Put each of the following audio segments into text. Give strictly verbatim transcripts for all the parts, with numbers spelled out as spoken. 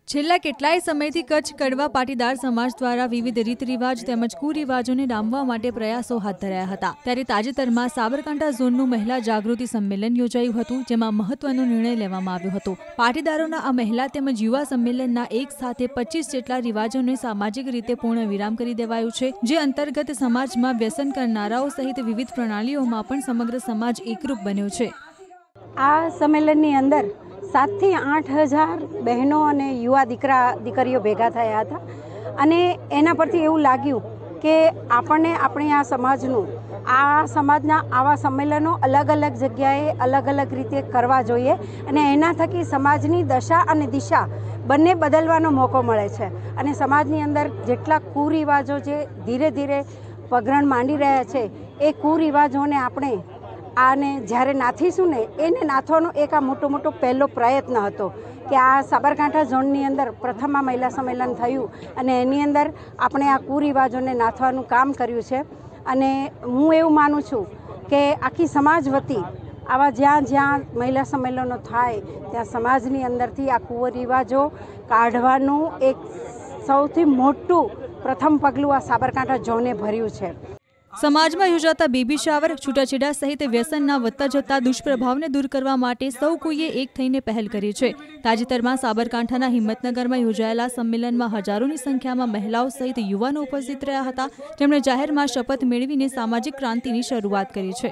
છેલ્લા કેટલાય સમયથી કચ્છ કડવા પાટીદાર સમાજ દ્વારા વિવિધ રીત રિવાજ તેમજ કુરિવાજોને ડામવા માટે પ્રયાસો હાથ ધરાયા હતા। ત્યારે તાજેતરમાં સાબરકાંઠા ઝોનનું મહિલા જાગૃતિ સંમેલન યોજાયું હતું, જેમાં મહત્વનો નિર્ણય લેવામાં આવ્યો હતો। પાટીદારોના આ મહિલા તેમજ યુવા સંમેલનના એક સાથે પચીસ જેટલા રિવાજોને સામાજિક રીતે પૂર્ણ વિરામ કરી દેવાયું છે, જે અંતર્ગત સમાજમાં વ્યસન કરનારાઓ સહિત વિવિધ પ્રણાલીઓમાં પણ સમગ્ર સમાજ એકરૂપ બન્યો છે। આ સંમેલનની અંદર सात થી आठ हज़ार बहनों और युवा दीकरा दीकरीओ भेगा थया हता अने एना परथी एवुं लाग्युं के आपणे आपणी आ समाजनुं आ समाजना आवा सम्मेलनों अलग अलग जग्याए अलग अलग रीते करवा जोईए अने एना थकी समाजनी दशा अने दिशा बंने बदलवानो मोको मळे छे अने समाजनी अंदर जेटला कुरिवाजो जे धीरे धीरे पगरण मांडी रह्या छे ए कुरिवाजोने आपणे आने જ્યારે નાથીશું ને એને નાથવાનો એક આ મોટો મોટો પહેલો પ્રયત્ન હતો કે આ સાબરકાંઠા ઝોનની અંદર પ્રથમ આ મહિલા સંમેલન થયું અને એની અંદર આપણે આ કુરિવાજોને નાથવાનું કામ કર્યું છે। અને હું એવું માનું છું કે આખી સમાજ વતી આવા જ્યાં જ્યાં મહિલા સંમેલનો થાય ત્યાં સમાજની અંદરથી આ કુરિવાજો કાઢવાનું એક સૌથી મોટું પ્રથમ પગલું આ સાબરકાંઠા ઝોને ભર્યું છે। समाजમાં યોજાતા બેબી શાવર, છૂટાછેડા સહિત વ્યસનના વધતા જતા દુષ્પ્રભાવને દૂર કરવા માટે સૌ કોઈએ એક થઈને પહેલ કરી છે। તાજેતરમાં સાબરકાંઠાના હિંમતનગરમાં યોજાયેલા સંમેલનમાં હજારોની સંખ્યામાં મહિલાઓ સહિત યુવાનો ઉપસ્થિત રહ્યા હતા, જેમણે જાહેરમાં શપથ મેળવીને સામાજિક ક્રાંતિની શરૂઆત કરી છે।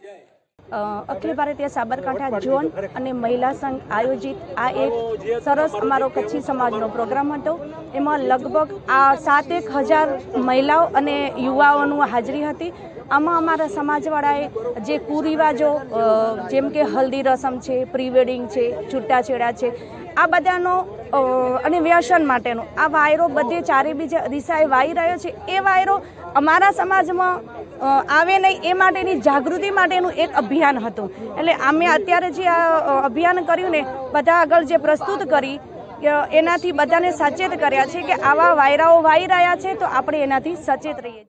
अखिल भारतीय साबरकांठा जोन અને महिला संघ आयोजित आ एक सरस अमारो कच्छी समाजनो प्रोग्राम हतो। एमां लगभग आ सात एक हज़ार महिलाओं અને યુવાઓની હાજરી હતી। આમાં અમારા સમાજવાળાએ જે કુરિવાજો જેમ કે હલ્દી રસમ છે, પ્રી વેડિંગ છે, છૂટાછેડા છે, આ બધાનો અને વ્યસન માટેનો આ વાયરો બધે ચારે બીજા દિશાએ વાઈ રહ્યો છે, એ વાયરો અમારા સમાજમાં આવે નહીં એ માટેની જાગૃતિ માટેનું એક અભિયાન હતું। એટલે અમે અત્યારે જે આ અભિયાન કર્યું ને બધા આગળ જે પ્રસ્તુત કરી એનાથી બધાને સચેત કર્યા છે કે આવા વાયરાઓ વાઈ રહ્યા છે તો આપણે એનાથી સચેત રહીએ।